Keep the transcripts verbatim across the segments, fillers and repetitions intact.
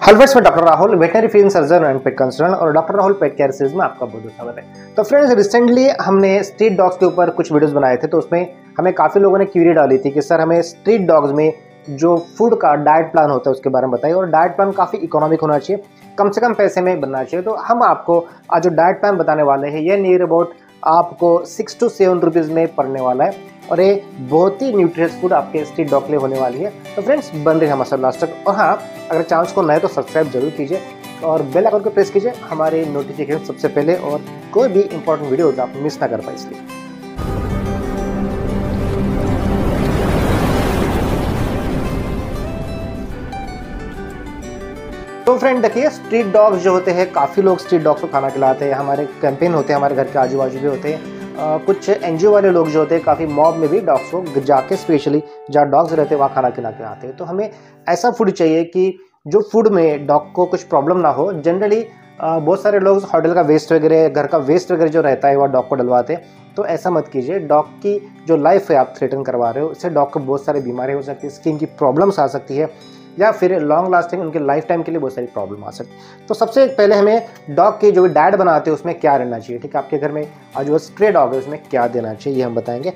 Hello friends, मैं doctor Rahul, veterinary field surgeon and pet consultant और doctor Rahul pet care series में आपका बहुत बहुत स्वागत है। तो फ्रेंड्स, रिसेंटली हमने स्ट्रीट डॉग्स के ऊपर कुछ वीडियोस बनाए थे, तो उसमें हमें काफ़ी लोगों ने क्यूरी डाली थी कि सर हमें स्ट्रीट डॉग्स में जो फूड का डाइट प्लान होता है उसके बारे में बताइए, और डाइट प्लान काफ़ी इकोनॉमिक होना चाहिए, कम से कम पैसे में बनना चाहिए। तो हम आपको आज जो डाइट प्लान बताने वाले हैं ये नियर अबाउट आपको सिक्स टू सेवन रुपीज़ में पड़ने वाला है, और ये बहुत ही न्यूट्रिशियस फूड आपके स्ट्रीट डॉग के लिए होने वाली है। तो फ्रेंड्स, बन रही है हमारे लास्ट तक। और हाँ, अगर चैनल को नए तो सब्सक्राइब जरूर कीजिए और बेल आइकन को प्रेस कीजिए हमारे नोटिफिकेशन सबसे पहले, और कोई भी इंपॉर्टेंट वीडियो आप मिस ना कर पाए इसलिए। तो फ्रेंड देखिए, स्ट्रीट डॉग्स जो होते हैं, काफ़ी लोग स्ट्रीट डॉग्स को खाना खिलाते हैं, हमारे कैंपेन होते हैं, हमारे घर के आजू बाजू भी होते हैं। Uh, कुछ एनजीओ वाले लोग जो होते हैं काफ़ी मॉब में भी डॉग्स को जाके स्पेशली जहाँ डॉग्स रहते हैं वहाँ खाना खिला के आते हैं। तो हमें ऐसा फूड चाहिए कि जो फूड में डॉग को कुछ प्रॉब्लम ना हो। जनरली uh, बहुत सारे लोग होटल का वेस्ट वगैरह, घर का वेस्ट वगैरह जो रहता है वह डॉग को डलवाते हैं, तो ऐसा मत कीजिए। डॉग की जो लाइफ है आप थ्रेटन करवा रहे हो, इससे डॉग को बहुत सारी बीमारी हो सकती है, स्किन की प्रॉब्लम्स आ सकती है, या फिर लॉन्ग लास्टिंग उनके लाइफ टाइम के लिए बहुत सारी प्रॉब्लम आ सकती है। तो सबसे पहले हमें डॉग की जो भी डाइट बनाते हैं उसमें क्या रहना चाहिए, ठीक है। आपके घर में आज जो स्ट्रे डॉग है उसमें क्या देना चाहिए ये हम बताएंगे।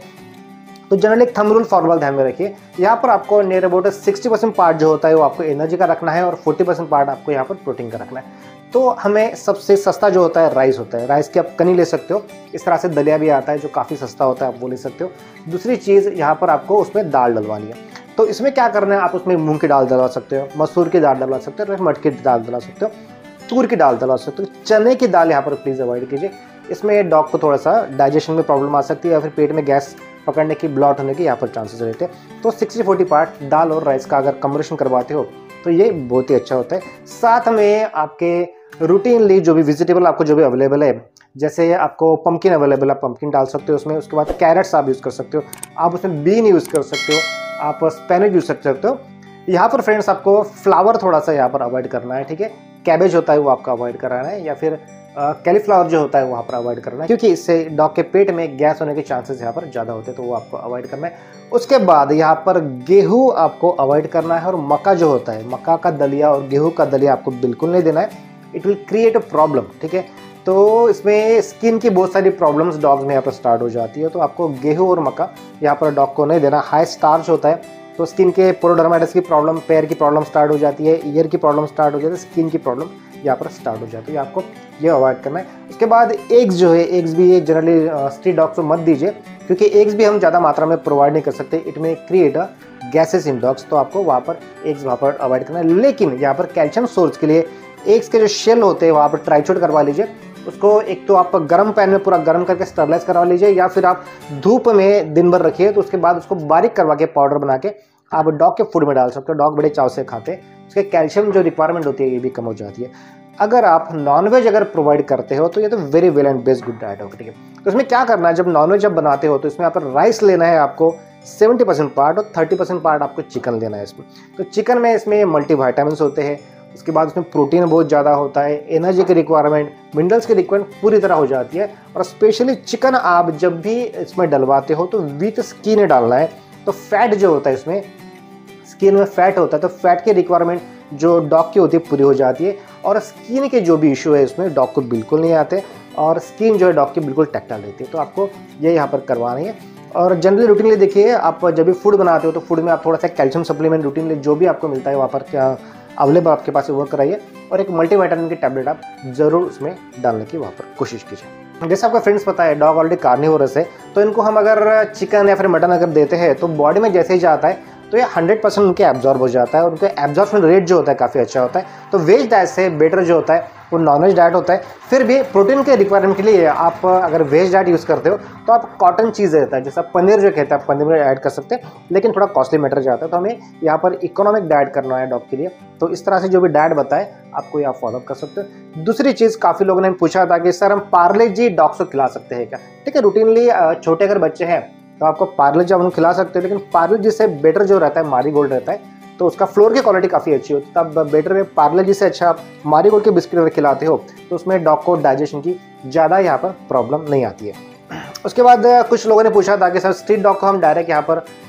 तो जनरली एक थंब रूल फॉर्मूला ध्यान में रखिए। यहाँ पर आपको near about sixty percent part जो होता है वो आपको एनर्जी का रखना है, और फोर्टी परसेंट पार्ट आपको यहाँ पर प्रोटीन का रखना है। तो हमें सबसे सस्ता जो होता है राइस होता है। राइस की आप कनी ले सकते हो, इस तरह से दलिया भी आता है जो काफ़ी सस्ता होता है, आप वो ले सकते हो। दूसरी चीज़ यहाँ पर आपको उसमें दाल डलवानी है। तो इसमें क्या करना है, आप उसमें मूंग की दाल डलवा सकते हो, मसूर की दाल डलवा सकते हो, मटकी की दाल डलवा सकते हो, तूर की दाल डलवा सकते हो। चने की दाल यहाँ पर प्लीज़ अवॉइड कीजिए, इसमें डॉग को थोड़ा सा डाइजेशन में प्रॉब्लम आ सकती है, या फिर पेट में गैस पकड़ने की, ब्लॉट होने की यहाँ पर चांसेस रहते हैं। तो सिक्सटी फोर्टी पार्ट दाल और राइस का अगर कम्बिनेशन करवाते हो तो ये बहुत ही अच्छा होता है। साथ में आपके रूटीनली जो भी वेजिटेबल आपको जो भी अवेलेबल है, जैसे आपको पम्पकिन अवेलेबल है, पम्पकिन डाल सकते हो उसमें। उसके बाद कैरेट्स आप यूज़ कर सकते हो, आप उसमें बीन यूज़ कर सकते हो, आप स्पेनिश यूज़ कर सकते हो। यहाँ पर फ्रेंड्स आपको फ्लावर थोड़ा सा यहाँ पर अवॉइड करना है, ठीक है। कैबेज होता है वो आपको अवॉइड कराना है, या फिर कैलीफ्लावर जो होता है वहाँ पर अवॉइड करना है, क्योंकि इससे डॉग के पेट में गैस होने के चांसेस यहाँ पर ज़्यादा होते हैं, तो वो आपको अवॉइड करना है। उसके बाद यहाँ पर गेहूँ आपको अवॉइड करना है, और मक्का जो होता है, मक्का का दलिया और गेहूँ का दलिया आपको बिल्कुल नहीं देना है, it will create a problem, ठीक है। तो इसमें स्किन की बहुत सारी प्रॉब्लम्स डॉग्स में यहाँ पर स्टार्ट हो जाती है, तो आपको गेहूं और मक्का यहाँ पर डॉग को नहीं देना। हाई स्टार्च होता है, तो स्किन के पोरोडर्माइटिस की प्रॉब्लम, पैर की प्रॉब्लम स्टार्ट हो जाती है, ईयर की प्रॉब्लम स्टार्ट हो जाती है, स्किन की प्रॉब्लम यहाँ पर स्टार्ट हो जाती है, आपको ये अवॉइड करना है। उसके बाद एग्स जो है, एग्स भी जनरली स्ट्रीट डॉग्स को मत दीजिए, क्योंकि एग्स भी हम ज़्यादा मात्रा में प्रोवाइड नहीं कर सकते, it may create a gases in dogs, तो आपको वहाँ पर एग्स वहाँ पर अवॉइड करना है। लेकिन यहाँ पर कैल्शियम सोर्स के लिए एग्स के जो शेल होते हैं वहाँ पर ट्राइचोट करवा लीजिए। उसको एक तो आप गर्म पैन में पूरा गर्म करके स्टरलाइज करवा लीजिए, या फिर आप धूप में दिन भर रखिए, तो उसके बाद उसको बारीक करवा के पाउडर बना के आप डॉग के फूड में डाल सकते हो। डॉग बड़े चाव से खाते हैं, उसके कैल्शियम जो रिक्वायरमेंट होती है ये भी कम हो जाती है। अगर आप नॉनवेज अगर प्रोवाइड करते हो तो ये तो very well and best good diet होगी, ठीक है। तो इसमें क्या करना है, जब नॉनवेज जब बनाते हो तो इसमें आप राइस लेना है आपको सेवेंटी परसेंट पार्ट, और थर्टी परसेंट पार्ट आपको चिकन लेना है इसमें। तो चिकन में इसमें मल्टी वाइटामिन होते हैं, उसके बाद उसमें प्रोटीन बहुत ज़्यादा होता है, एनर्जी की रिक्वायरमेंट, मिनरल्स की रिक्वायरमेंट पूरी तरह हो जाती है। और स्पेशली चिकन आप जब भी इसमें डलवाते हो तो विथ स्किन डालना है। तो फैट जो होता है इसमें, स्किन में फैट होता है, तो फैट की रिक्वायरमेंट जो डॉग की होती है पूरी हो जाती है, और स्किन के जो भी इशू है इसमें डॉग को बिल्कुल नहीं आते, और स्किन जो है डॉग की बिल्कुल टैक्टाइल रहती है। तो आपको ये यहाँ पर करवानी है। और जनरली रूटीनली देखिए, आप जब भी फूड बनाते हो तो फूड में आप थोड़ा सा कैल्शियम सप्लीमेंट रूटीनली जो भी आपको मिलता है वहाँ पर क्या अवेलेबल आपके पास वो कराइए, और एक मल्टीविटामिन की टैबलेट आप जरूर उसमें डालने की वहाँ पर कोशिश कीजिए। जैसे आपका फ्रेंड्स पता है, डॉग ऑलरेडी कार्निवोरस है, तो इनको हम अगर चिकन या फिर मटन अगर देते हैं तो बॉडी में जैसे ही जाता है तो ये हंड्रेड परसेंट उनके एब्जॉर्ब हो जाता है, और उनका एब्जॉर्प्शन रेट जो होता है काफ़ी अच्छा होता है। तो वेज डाइट से बेटर जो होता है वो नॉनवेज डाइट होता है। फिर भी प्रोटीन के रिक्वायरमेंट के लिए आप अगर वेज डाइट यूज़ करते हो तो आप कॉटन चीज़ रहता है, जैसा पनीर जो कहते हैं, पनीर में ऐड कर सकते हैं, लेकिन थोड़ा कॉस्टली मैटर जाता है। तो हमें यहाँ पर इकोनॉमिक डाइट करना है डॉग के लिए, तो इस तरह से जो भी डाइट बताए आपको यहाँ फॉलोअप कर सकते हो। दूसरी चीज़, काफ़ी लोगों ने पूछा था कि सर हम पार्ले जी डॉग्स को खिला सकते हैं क्या, ठीक है। रूटीनली छोटे अगर बच्चे हैं तो आपको पार्ले जी आप उनको खिला सकते हो, लेकिन पार्ले जी से बेटर जो रहता है मारीगोल्ड रहता है, तो उसका फ्लोर की क्वालिटी काफ़ी अच्छी होती है। तब बेटर में पार्ले जी से अच्छा आप मारीगोल्ड के बिस्किट अगर खिलाते हो तो उसमें डॉग को डाइजेशन की ज़्यादा यहाँ पर प्रॉब्लम नहीं आती है। उसके बाद कुछ लोगों ने पूछा था कि सर स्ट्रीट डॉग को हम डायरेक्ट यहाँ पर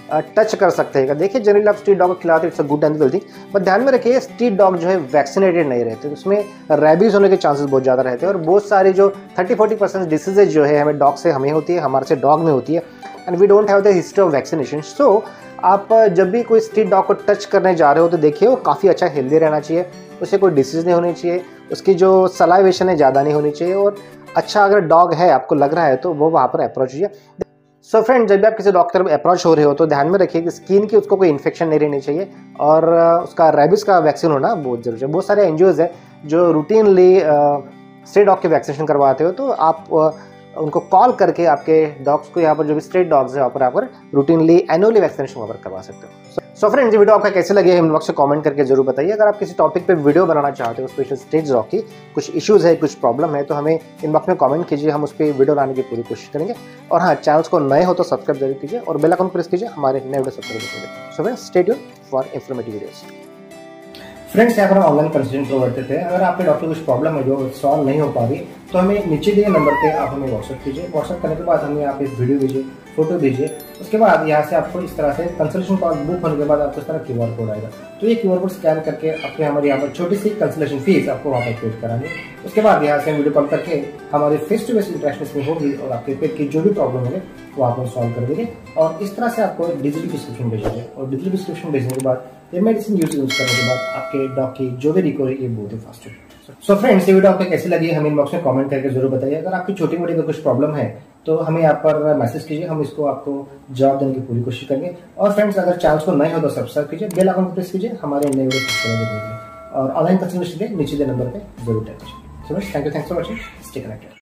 टच कर सकते हैं। देखिए जनरली आप स्ट्रीट डॉग को खिलाते it's a good and healthy, but ध्यान में रखिए स्ट्रीट डॉग जो है वैक्सीनेटेड नहीं रहते, तो उसमें रेबीज होने के चांसेस बहुत ज़्यादा रहते हैं और बहुत सारी जो थर्टी फोर्टी परसेंट डिसीजेज जो है हमें डॉग से हमें होती है, हमारे से डॉग में होती है, and we don't have the history of vaccination. So आप जब भी कोई स्ट्रीट डॉग को टच करने जा रहे हो तो देखिए वो काफ़ी अच्छा हेल्दी रहना चाहिए, उसे कोई डिसीज़ नहीं होनी चाहिए, उसकी जो सलाइवेशन है ज़्यादा नहीं होनी चाहिए, और अच्छा अगर डॉग है आपको लग रहा है तो वो वहाँ पर अप्रोच कीजिए। सो फ्रेंड, जब भी आप किसी डॉक्टर में अप्रोच हो रहे हो तो ध्यान में रखिए कि स्किन की उसको कोई इन्फेक्शन नहीं रहनी चाहिए और उसका रेबिस का वैक्सीन होना बहुत जरूरी है। बहुत सारे एनजीओज है जो रूटीनली स्ट्रीट डॉग के वैक्सीनेशन करवाते हो, तो आप उनको कॉल करके आपके डॉग्स को यहाँ पर जो भी स्ट्रीट डॉग्स है वहाँ पर यहाँ पर रूटीनली एनुअली वैक्सीनेशन वहाँ पर करवा सकते हो। सो फ्रेंड्स, ये वीडियो आपका कैसे लगे इनबॉक्स से कमेंट करके जरूर बताइए। अगर आप किसी टॉपिक पे वीडियो बनाना चाहते हो स्पेशल स्ट्रीट डॉग की, कुछ इश्यूज है, कुछ प्रॉब्लम है, तो हमें इनबॉक्स में कमेंट कीजिए, हम उस पर वीडियो लाने की पूरी कोशिश करेंगे। और हाँ, चैनल्स को नए हो तो सब्सक्राइब जरूर कीजिए और बेल आइकन प्रेस कीजिए हमारे नए वीडियो सब्सक्राइब कीजिए। So friends, stay tuned for informative videos. Friends, यहाँ पर हम ऑनलाइन कंसल्टेंट प्रोवाइड करते हैं। अगर आपके डॉक्टर कुछ प्रॉब्लम है जो सॉल्व नहीं हो पा रही, तो हमें नीचे दिए नंबर पे आप हमें व्हाट्सएप कीजिए। व्हाट्सएप करने के बाद हमें यहाँ पे वीडियो दीजिए, फोटो दीजिए। उसके बाद यहाँ से आपको इस तरह से कंसल्टेशन कॉल बुक होने के बाद आपको इस तरह क्यूआर कोड आएगा, तो ये क्यूआर कोड स्कैन करके अपने हमारे यहाँ पर छोटी सी कंसल्टेशन फीस आपको वहाँ पर पेड करानी है। उसके बाद यहाँ से वीडियो कॉल करके हमारे फेस टू फेस इंटरेक्शन में होगी और आपके पेट की जो भी प्रॉब्लम होगी वो आप सॉल्व कर देंगे। और इस तरह से आपको डिजिटल प्रिस्क्रिप्शन भेजेंगे और डिजिटल प्रिस्क्रिप्शन भेजने के बाद ये मेडिसिन यूज यूज करने के बाद आपके डॉग की जो भी रिकवरी ये बहुत ही फास्ट होगी। सो फ्रेंड्स, ये वीडियो आपको कैसी लगी हमें इनबॉक्स में कमेंट करके जरूर बताइए। अगर आपकी छोटी मोटी कुछ प्रॉब्लम है तो हमें यहाँ पर मैसेज कीजिए, हम इसको आपको जवाब देने की पूरी कोशिश करेंगे। और फ्रेंड्स, अगर चैनल को नए हो तो सब्सक्राइब कीजिए, बेल आइकन प्रेस कीजिए, हमारे नए वीडियो सब्सक्राइब कीजिए और ऑनलाइन कंसल्टेशन नीचे दे नंबर पे जरूर टैप कीजिए। So friends, thank you, thanks for watching, stay connected.